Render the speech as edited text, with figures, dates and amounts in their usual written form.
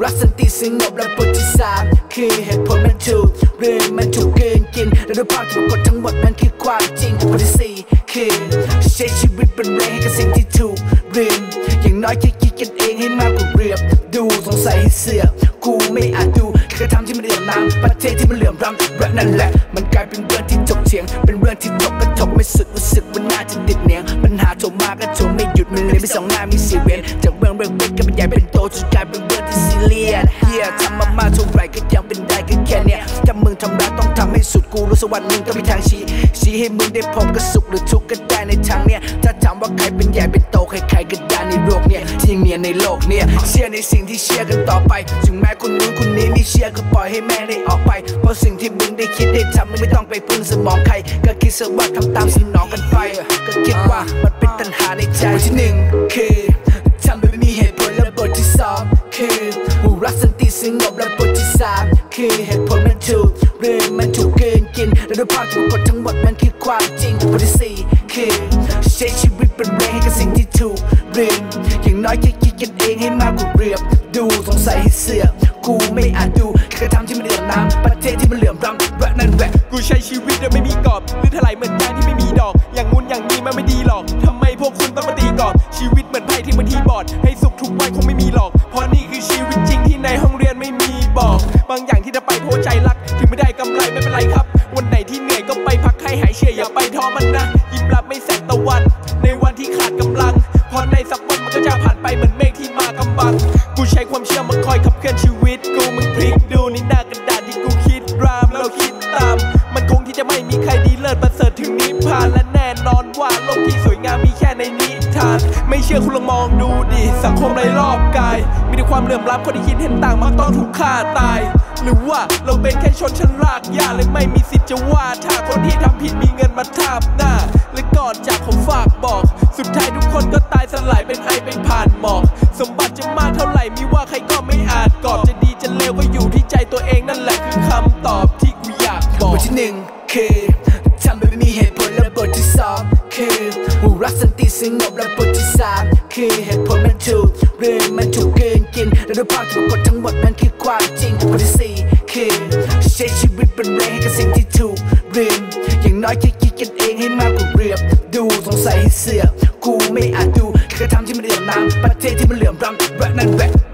รักสันติสงบและบทที่3คือเหตุผลมันถูกหรือมันถูกเกินกินและด้วยภาพที่ปรากฏทั้งหมดมันคือความจริงบทที่4คือใช้ชีวิตเป็นแรงให้กับสิ่งที่ถูกลืมอย่างน้อยแค่คิดกันเองให้มากกว่าเรียบดูสงสัยให้เสือกกูไม่อาจดูแค่กระทำที่มันเหลื่อมล้ำประเทศที่มันเหลื่อมล้ำและนั่นแหละมันกลายเป็นเรื่องที่ถกเถียงเป็นเรื่องที่ถกกระทบไม่สุดรู้สึกว่าน่าจะดิดเนียงปัญหาโจมมาก็โจมไม่หยุดมันเลยไม่สองหน้ามีสีเวียนจากเรื่องเล็กก็เป็นใหญ่เป็นโตจนกลายเป็นเรื่องที่ซีเรียสเฮียทำมาเท่าไรก็ยังเป็นได้แค่เนี้ยถ้ามึงทำได้ต้องทำให้สุดกูรู้สักวันมึงก็มีทางชี้ให้มึงได้พบกับสุขหรือทุกข์ก็ได้ในทางเนี้ยถ้าถามว่าใครเป็นใหญ่เป็นโตใครก็ได้ในโลกเนี้ยที่ยังเนียนในโลกเนี้ยเชื่อในสิ่งที่เชื่อกันต่อไปถึงแม้คนนู้นคนนี้ไม่เชื่อก็ปล่อยให้แม่ได้ออกไปเพราะสิ่งที่มึงได้คิดได้ทำมึงไม่ต้องไปพึ่งสมองใครก็คิดซะว่าทำตามสนองกันไปก็คิดว่ามันเป็นตัณหาในใจบทที่1คือทำโดยไม่มีเหตุผลและบทที่2คือรักสันติสงบและบทที่3คือเหตุผลมันถูกหรือมันถูกเกินกินและด้วยภาพที่ปรากฏทั้งหมดมันคือความจริงบทที่4คือใช้ชีวิตเป็นแรงให้กับสิ่งที่ถูกลืมอย่างน้อยแค่คิดกันเองให้มากกว่าเรียบดูสงสัยให้เสือกกูไม่อาจดูแค่กระทำที่มันเหลื่อมล้ำประเทศที่มันเหลื่อมล้ำและนั่นแหละกูใช้ชีวิตโดยไม่มีกรอบหรือถลายเหมือนยางที่ไม่มีดอกอย่างงู้นอย่างนี้มันไม่ดีหรอกทำไมพวกคุณต้องมาตีกรอบชีวิตเหมือนไพ่ที่มันทีบอร์ดให้สุขทุกวันคงไม่มีหรอกเพราะนี่คือชีวิตจริงที่ในห้องเรียนไม่มีบอกบางอย่างที่จะไปเพราะใจรักถึงไม่ได้กำไรไม่เป็นไรครับวันไหนที่เหนื่อยก็ไปพักให้หายเฉยอย่าไปท้อมันนะยิ้มรับไม่แสงตะวันในวันที่ขาดกำลังเพราะในสักวันมันก็จะผ่านไปเหมือนเมฆที่มากำบังกูใช้ความเชื่อมาคอยขับเคลื่อนชีวิตกูมึงพลิกดูในหน้ากระดาษที่กูคิดรามแล้วคิดตามมันคงที่จะไม่มีใครดีเลิศประเสริฐถึงนิพพานและแน่นอนว่าโลกที่สวยงามมีแค่ในนิทานไม่เชื่อคุณลองมองดูดิสังคมในรอบกายมีแต่ความเหลื่อมล้ำคนที่คิดเห็นต่างมักต้องถูกฆ่าตายหรือว่าเราเป็นแค่ชนชั้นรากหญ้าเลยไม่มีสิทธิ์จะว่าถ้าคนที่ทำผิดมีเงินมาทาบหน้าและก่อนจากผมฝากบอกสุดท้ายทุกคนก็ตายสลายเป็นไอไปผ่านหมอกสมบัติจะมากเท่าไหร่มีว่าใครก็ไม่อาจกอบจะดีจะเลวก็อยู่ที่ใจตัวเองนั่นแหละคือคำตอบที่กูอยากบอกบทที่1คือทำโดยไม่มีเหตุผลและบทที่2คือรักสันติสงบและบทที่3คือเหตุผลมันถูกหรือมันถูกเกินกินและด้วยภาพที่ปรากฏทั้งหมดมันคือความจริงบทที่4คือใช้ชีวิตเป็นแรงให้กับสิ่งที่ถูกลืมอย่างน้อยแค่คิดกันเองให้มากกว่าเรียบดูสงสัยให้เสือกกูไม่อาจดูแค่กระทำที่มันเหลื่อมล้ำประเทศที่มันเหลื่อมล้ำและนั่นแหละ